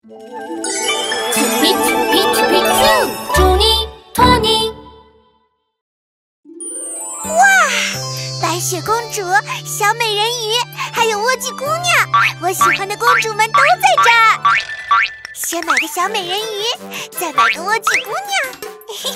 祝你托尼。 哇！白雪公主、小美人鱼，还有莴苣姑娘，我喜欢的公主们都在这儿。先买个小美人鱼，再买个莴苣姑娘。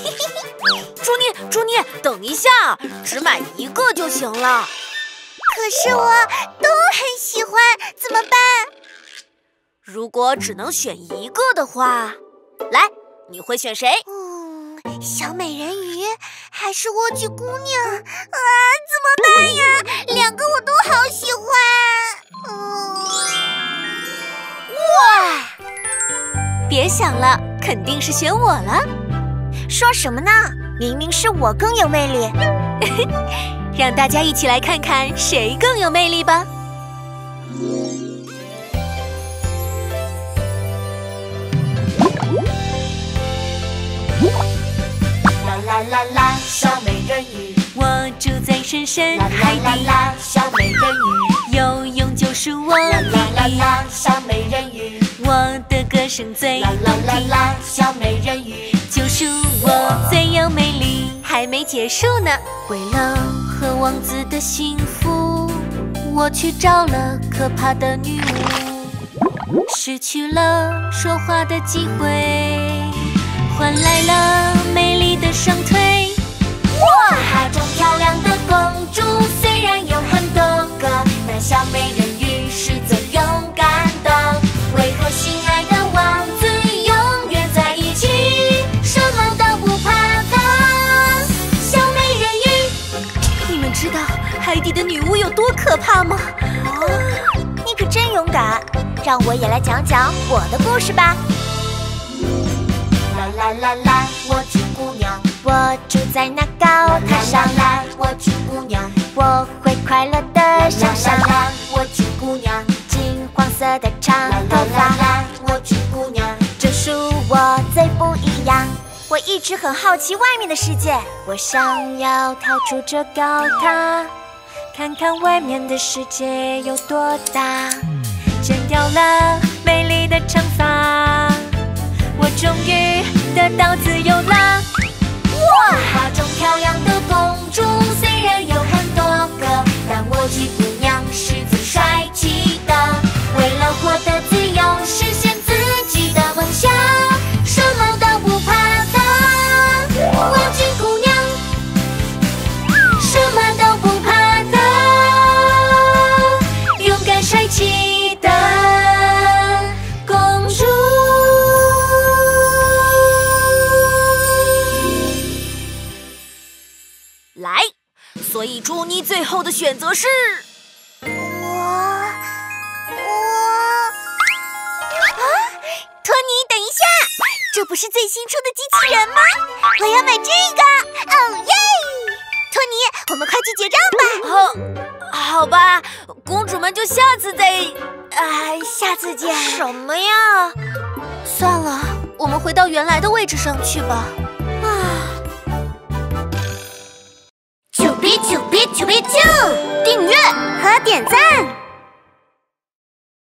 朱妮，等一下，只买一个就行了。 可是我都很喜欢，怎么办？ 如果只能选一个的话，来，你会选谁？ 小美人鱼还是莴苣姑娘啊？怎么办呀？两个我都好喜欢。 哇！别想了，肯定是选我了。 说什么呢？明明是我更有魅力。 让大家一起来看看谁更有魅力吧。 啦啦啦啦，小美人鱼， 我住在深深海底。 啦，小美人鱼， 游泳就是我的啦，小美人鱼， 我的歌声最啦啦，小美人鱼， 就属我最有魅力。还没结束呢，为了和王子的幸福，我去找了可怕的女巫，失去了说话的机会，换来了美丽的双腿。 哇！海中漂亮的公主虽然有很多个，但小美人鱼是最勇敢的。为何心爱的王子永远在一起，什么都不怕的小美人鱼？ 你们知道海底的女巫有多可怕吗？ 你可真勇敢，让我也来讲讲我的故事吧。 啦啦啦，莴苣姑娘， 我住在那高塔上， 啦，莴苣姑娘， 我会快乐的想象。 啦，莴苣姑娘， 金黄色的长头发， 啦，莴苣姑娘， 这属我最不一样。我一直很好奇外面的世界，我想要逃出这高塔，看看外面的世界有多大。剪掉了美丽的长发，我终于得到自由了。 哇！画中漂亮的公主虽然有很多个，但莴苣姑娘是最帅气的。为了获得自由，实现自己的梦想，什么都不怕的莴苣姑娘，什么都不怕的勇敢帅气的公主。 来，所以朱妮最后的选择是托尼，等一下，这不是最新出的机器人吗？我要买这个！哦耶！托尼，我们快去结账吧。 好吧，公主们就下次再…… 下次见。 什么呀？算了，我们回到原来的位置上去吧。 啾比啾比啾比啾，订阅和点赞。